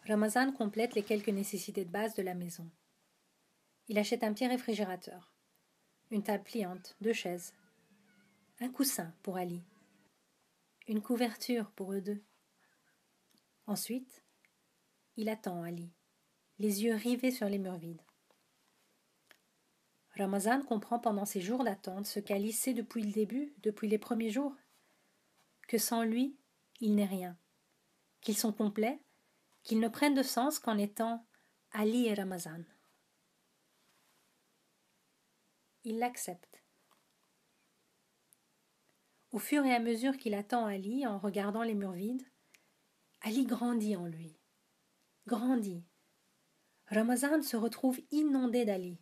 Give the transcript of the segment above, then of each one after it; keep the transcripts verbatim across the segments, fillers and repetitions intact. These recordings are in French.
Ramazan complète les quelques nécessités de base de la maison. Il achète un petit réfrigérateur, une table pliante, deux chaises, un coussin pour Ali, une couverture pour eux deux. Ensuite, il attend Ali, les yeux rivés sur les murs vides. Ramazan comprend pendant ces jours d'attente ce qu'Ali sait depuis le début, depuis les premiers jours, que sans lui, il n'est rien, qu'ils sont complets, qu'ils ne prennent de sens qu'en étant Ali et Ramazan. Il l'accepte. Au fur et à mesure qu'il attend Ali en regardant les murs vides, Ali grandit en lui, grandit. Ramazan se retrouve inondé d'Ali.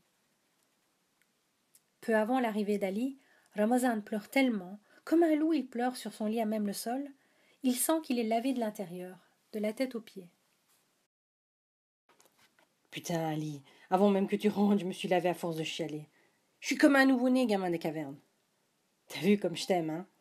Peu avant l'arrivée d'Ali, Ramazan pleure tellement, comme un loup il pleure sur son lit à même le sol, il sent qu'il est lavé de l'intérieur, de la tête aux pieds. Putain, Ali, avant même que tu rentres, je me suis lavé à force de chialer. Je suis comme un nouveau-né, gamin des cavernes. T'as vu comme je t'aime, hein?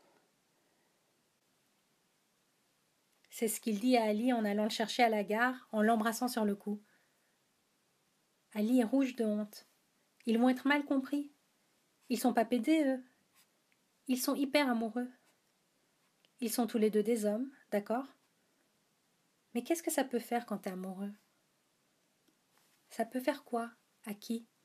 C'est ce qu'il dit à Ali en allant le chercher à la gare, en l'embrassant sur le cou. Ali est rouge de honte. Ils vont être mal compris. Ils sont pas pédés, eux. Ils sont hyper amoureux. Ils sont tous les deux des hommes, d'accord? Mais qu'est-ce que ça peut faire quand t'es amoureux? Ça peut faire quoi? À qui?